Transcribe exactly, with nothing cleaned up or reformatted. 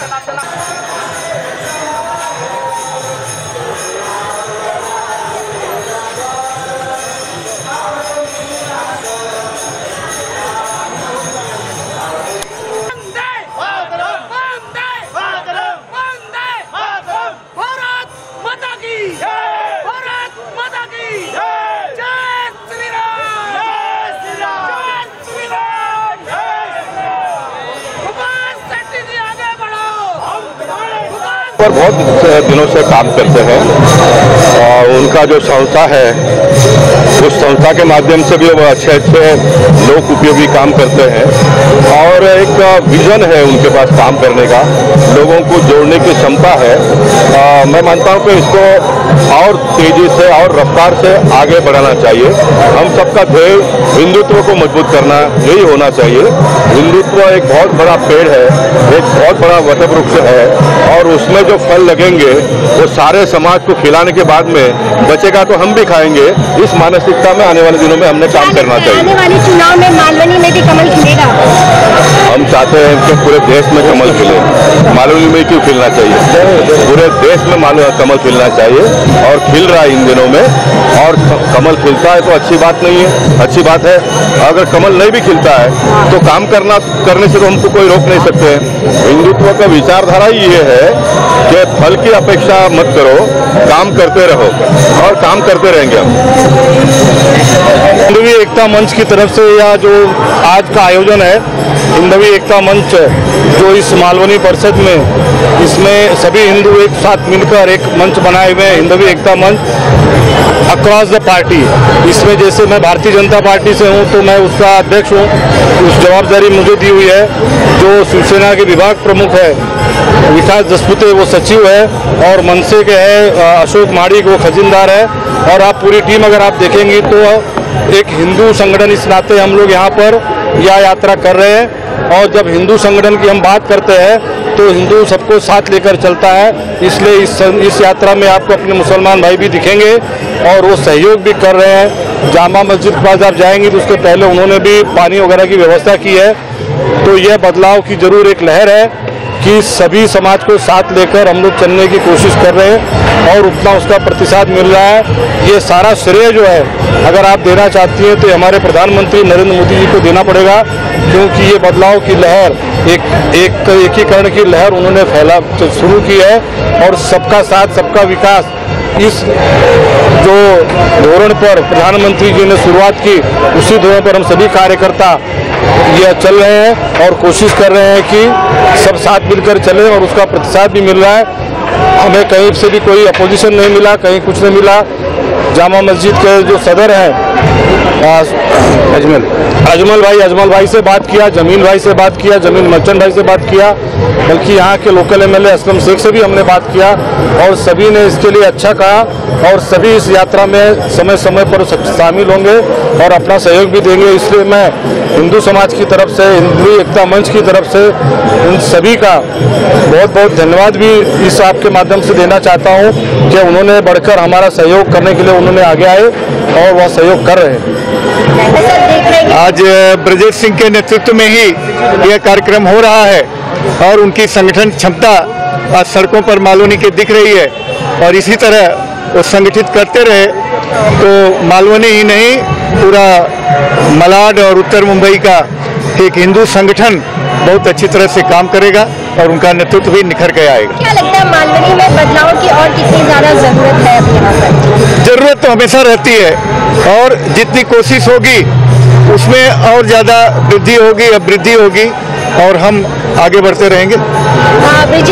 पर बहुत दिनों से काम करते हैं और उनका जो संस्था है उस संस्था के माध्यम से भी वो अच्छे अच्छे लोक उपयोगी काम करते हैं और एक विजन है उनके पास काम करने का, लोगों को जोड़ने की क्षमता है। आ, मैं मानता हूं कि इसको और तेजी से और रफ्तार से आगे बढ़ाना चाहिए। हम सबका ध्येय हिंदुत्व को मजबूत करना यही होना चाहिए। हिंदुत्व एक बहुत बड़ा पेड़ है, एक बहुत बड़ा वटवृक्ष है और उसमें जो फल लगेंगे वो सारे समाज को खिलाने के बाद में बचेगा तो हम भी खाएंगे। इस मानसिकता में आने वाले दिनों में हमने काम करना चाहिए। आने वाले चुनाव में मालवनी में भी कमल खिलेगा। हम चाहते हैं कि पूरे देश में कमल खिले। मालवनी में क्यों खिलना चाहिए? पूरे देश में कमल खिलना चाहिए और खिल रहा है इन दिनों में। और कमल खिलता है तो अच्छी बात नहीं है, अच्छी बात है। अगर कमल नहीं भी खिलता है तो काम करना करने से तो हमको कोई रोक नहीं सकते। हिंदुत्व का विचारधारा ही ये है कि फल की अपेक्षा मत करो, काम करते रहो और काम करते रहेंगे हम। हिंदवी एकता मंच की तरफ से या जो आज का आयोजन है हिंदवी एकता मंच जो इस मालवनी परिषद में, इसमें सभी हिंदू एक साथ मिलकर एक मंच बनाए हुए हैं, हिंदवी एकता मंच अक्रॉस द पार्टी। इसमें जैसे मैं भारतीय जनता पार्टी से हूं तो मैं उसका अध्यक्ष हूं, उस जवाबदारी मुझे दी हुई है। जो शिवसेना के विभाग प्रमुख है विकास दसपुते वो सचिव है और मनसे के है अशोक माड़िक वो खजीनदार है। और आप पूरी टीम अगर आप देखेंगी तो एक हिंदू संगठन इस नाते हम लोग यहाँ पर यह यात्रा कर रहे हैं। और जब हिंदू संगठन की हम बात करते हैं तो हिंदू सबको साथ लेकर चलता है, इसलिए इस इस यात्रा में आपको अपने मुसलमान भाई भी दिखेंगे और वो सहयोग भी कर रहे हैं। जामा मस्जिद के पास आप जाएंगे तो उसके पहले उन्होंने भी पानी वगैरह की व्यवस्था की है। तो यह बदलाव की जरूर एक लहर है कि सभी समाज को साथ लेकर हम लोग चलने की कोशिश कर रहे हैं और उतना उसका प्रतिसाद मिल रहा है। ये सारा श्रेय जो है अगर आप देना चाहती हैं तो हमारे प्रधानमंत्री नरेंद्र मोदी जी को देना पड़ेगा, क्योंकि ये बदलाव की लहर एक एक एकीकरण की लहर उन्होंने फैला शुरू की है। और सबका साथ सबका विकास इस जो धोरण पर प्रधानमंत्री जी ने शुरुआत की उसी धोरण पर हम सभी कार्यकर्ता ये चल रहे हैं और कोशिश कर रहे हैं कि सब साथ मिलकर चलें और उसका प्रतिसाद भी मिल रहा है। हमें कहीं से भी कोई अपोजिशन नहीं मिला, कहीं कुछ नहीं मिला। जामा मस्जिद के जो सदर हैं अजमल अजमल भाई अजमल भाई से बात किया, जमील भाई से बात किया, जमील मर्चेंट भाई से बात किया, बल्कि यहाँ के लोकल एमएलए असलम शेख से भी हमने बात किया और सभी ने इसके लिए अच्छा कहा। और सभी इस यात्रा में समय समय पर शामिल होंगे और अपना सहयोग भी देंगे। इसलिए मैं हिंदू समाज की तरफ से, हिंदू एकता मंच की तरफ से उन सभी का बहुत बहुत धन्यवाद भी इस आपके माध्यम से देना चाहता हूँ कि उन्होंने बढ़कर हमारा सहयोग करने के लिए उन्होंने आगे आए और वह सहयोग कर रहे हैं। आज ब्रजेश सिंह के नेतृत्व में ही यह कार्यक्रम हो रहा है और उनकी संगठन क्षमता आज सड़कों पर मालवनी के दिख रही है और इसी तरह वो संगठित करते रहे तो मालवनी ही नहीं पूरा मलाड और उत्तर मुंबई का एक हिंदू संगठन बहुत अच्छी तरह से काम करेगा और उनका नेतृत्व भी निखर के आएगा। क्या लगता है मालवनी में बदलाव की और कितनी ज्यादा जरूरत है अभी यहाँ पर? जरूरत तो हमेशा रहती है और जितनी कोशिश होगी उसमें और ज़्यादा वृद्धि होगी, अब वृद्धि होगी और हम आगे बढ़ते रहेंगे।